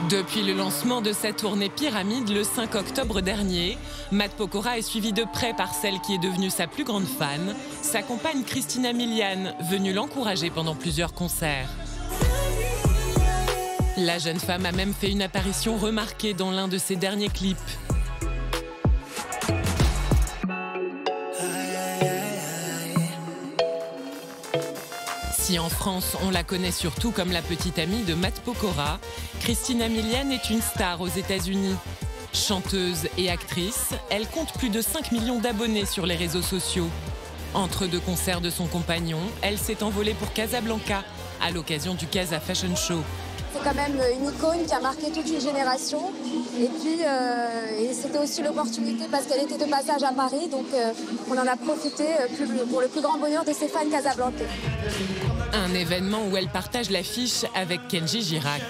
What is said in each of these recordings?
Depuis le lancement de sa tournée Pyramide le 5 octobre dernier, Matt Pokora est suivi de près par celle qui est devenue sa plus grande fan, sa compagne Christina Milian, venue l'encourager pendant plusieurs concerts. La jeune femme a même fait une apparition remarquée dans l'un de ses derniers clips. Si en France, on la connaît surtout comme la petite amie de Matt Pokora, Christina Milian est une star aux États-Unis. Chanteuse et actrice, elle compte plus de 5 millions d'abonnés sur les réseaux sociaux. Entre deux concerts de son compagnon, elle s'est envolée pour Casablanca, à l'occasion du Casa Fashion Show. C'est quand même une icône qui a marqué toute une génération. Et puis, c'était aussi l'opportunité parce qu'elle était de passage à Paris. Donc, on en a profité pour le plus grand bonheur de ses fans casablancais. Un événement où elle partage l'affiche avec Kenji Girac.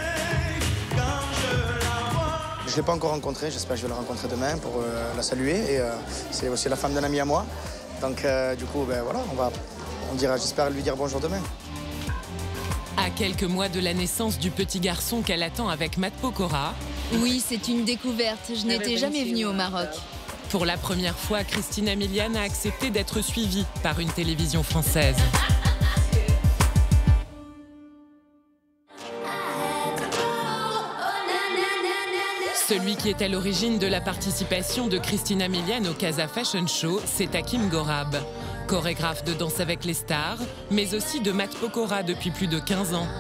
Je ne l'ai pas encore rencontrée, j'espère que je vais la rencontrer demain pour la saluer. Et c'est aussi la femme d'un ami à moi. Donc, du coup, ben, voilà, j'espère lui dire bonjour demain. À quelques mois de la naissance du petit garçon qu'elle attend avec Matt Pokora. Oui, c'est une découverte. Je n'étais jamais venue au Maroc. Pour la première fois, Christina Milian a accepté d'être suivie par une télévision française. Celui qui est à l'origine de la participation de Christina Milian au Casa Fashion Show, c'est Hakim Gorab, chorégraphe de Danse avec les stars, mais aussi de Matt Pokora depuis plus de 15 ans.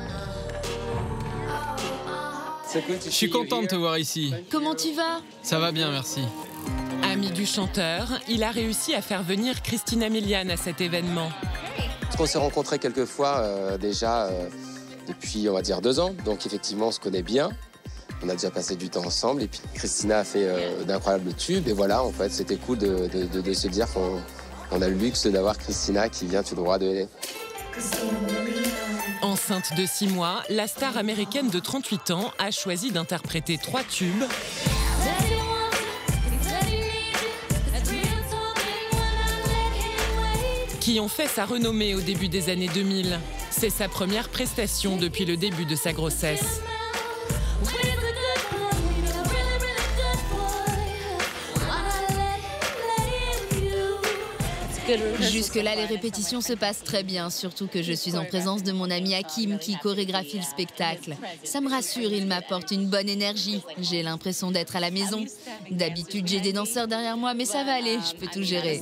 Je suis content de te voir ici. Comment tu vas? Ça va bien, merci. Ami du chanteur, il a réussi à faire venir Christina Milian à cet événement. On s'est rencontrés quelques fois déjà depuis, on va dire, 2 ans. Donc effectivement, on se connaît bien. On a déjà passé du temps ensemble. Et puis Christina a fait d'incroyables tubes. Et voilà, en fait, c'était cool de se dire qu'on a le luxe d'avoir Christina qui vient tout droit de LA. Enceinte de 6 mois, la star américaine de 38 ans a choisi d'interpréter 3 tubes qui ont fait sa renommée au début des années 2000. C'est sa première prestation depuis le début de sa grossesse. Jusque-là, les répétitions se passent très bien, surtout que je suis en présence de mon ami Hakim qui chorégraphie le spectacle. Ça me rassure, il m'apporte une bonne énergie. J'ai l'impression d'être à la maison. D'habitude, j'ai des danseurs derrière moi, mais ça va aller, je peux tout gérer.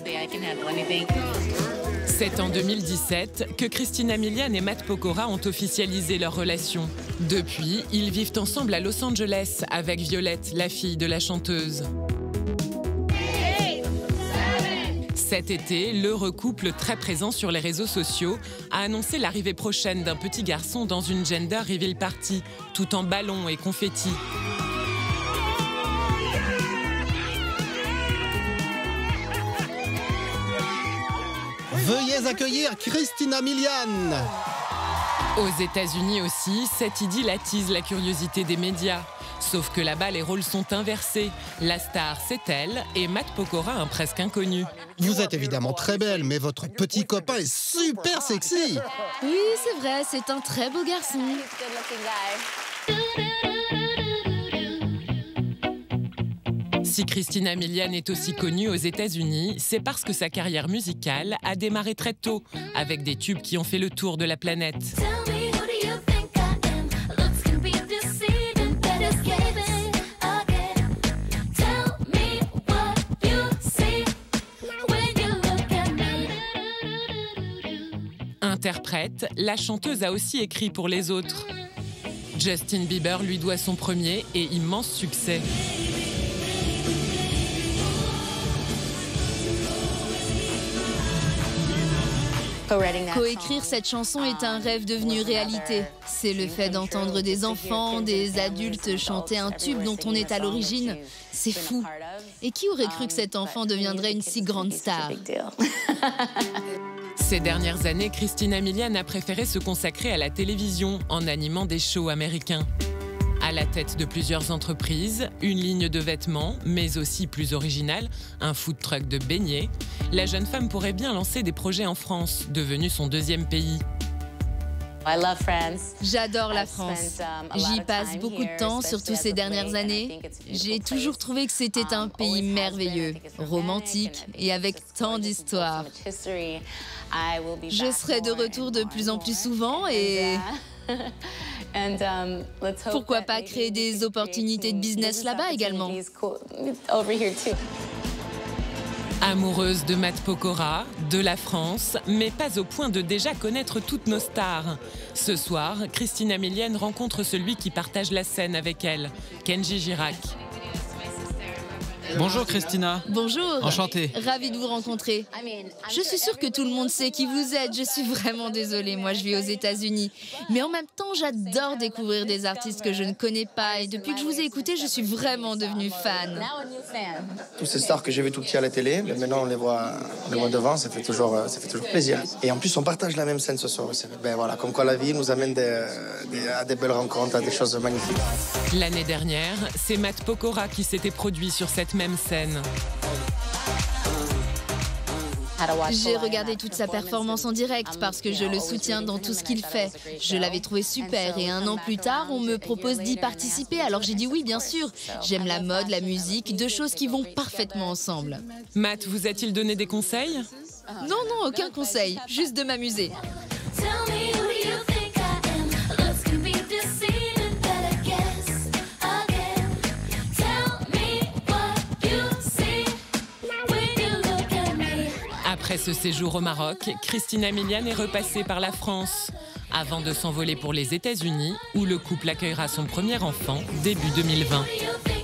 C'est en 2017 que Christina Milian et Matt Pokora ont officialisé leur relation. Depuis, ils vivent ensemble à Los Angeles avec Violette, la fille de la chanteuse. Cet été, l'heureux couple, très présent sur les réseaux sociaux, a annoncé l'arrivée prochaine d'un petit garçon dans une gender reveal party, tout en ballons et confettis. Veuillez accueillir Christina Milian. Aux États-Unis aussi, cette idylle attise la curiosité des médias. Sauf que là-bas, les rôles sont inversés. La star, c'est elle, et Matt Pokora, un presque inconnu. Vous êtes évidemment très belle, mais votre petit copain est super sexy. Oui, c'est vrai, c'est un très beau garçon. Si Christina Milian est aussi connue aux États-Unis, c'est parce que sa carrière musicale a démarré très tôt, avec des tubes qui ont fait le tour de la planète. Interprète, la chanteuse a aussi écrit pour les autres. Justin Bieber lui doit son premier et immense succès. Coécrire cette chanson est un rêve devenu réalité. C'est le fait d'entendre des enfants, des adultes chanter un tube dont on est à l'origine. C'est fou. Et qui aurait cru que cet enfant deviendrait une si grande star? Ces dernières années, Christina Milian a préféré se consacrer à la télévision en animant des shows américains. À la tête de plusieurs entreprises, une ligne de vêtements, mais aussi plus originale, un food truck de beignets, la jeune femme pourrait bien lancer des projets en France, devenu son 2e pays. J'adore la France. J'y passe beaucoup de temps, surtout ces dernières années. J'ai toujours trouvé que c'était un pays merveilleux, romantique et avec tant d'histoires. Je serai de retour de plus en plus souvent et pourquoi pas créer des opportunités de business là-bas également. Amoureuse de Matt Pokora, de la France, mais pas au point de déjà connaître toutes nos stars. Ce soir, Christina Milian rencontre celui qui partage la scène avec elle, Kenji Girac. Bonjour Christina. Bonjour. Enchanté. Ravie de vous rencontrer. Je suis sûre que tout le monde sait qui vous êtes. Je suis vraiment désolée. Moi, je vis aux États-Unis. Mais en même temps, j'adore découvrir des artistes que je ne connais pas. Et depuis que je vous ai écouté, je suis vraiment devenue fan. Tous ces stars que j'ai vues tout petit à la télé, mais maintenant on les voit devant, ça fait toujours plaisir. Et en plus, on partage la même scène ce soir. Ben voilà, comme quoi la vie nous amène à des belles rencontres, à des choses magnifiques. L'année dernière, c'est Matt Pokora qui s'était produit sur cette même scène. J'ai regardé toute sa performance en direct parce que je le soutiens dans tout ce qu'il fait. Je l'avais trouvé super et 1 an plus tard, on me propose d'y participer. Alors j'ai dit oui, bien sûr. J'aime la mode, la musique, 2 choses qui vont parfaitement ensemble. Matt vous a-t-il donné des conseils? Non, aucun conseil, juste de m'amuser. Après ce séjour au Maroc, Christina Milian est repassée par la France, avant de s'envoler pour les États-Unis, où le couple accueillera son premier enfant début 2020.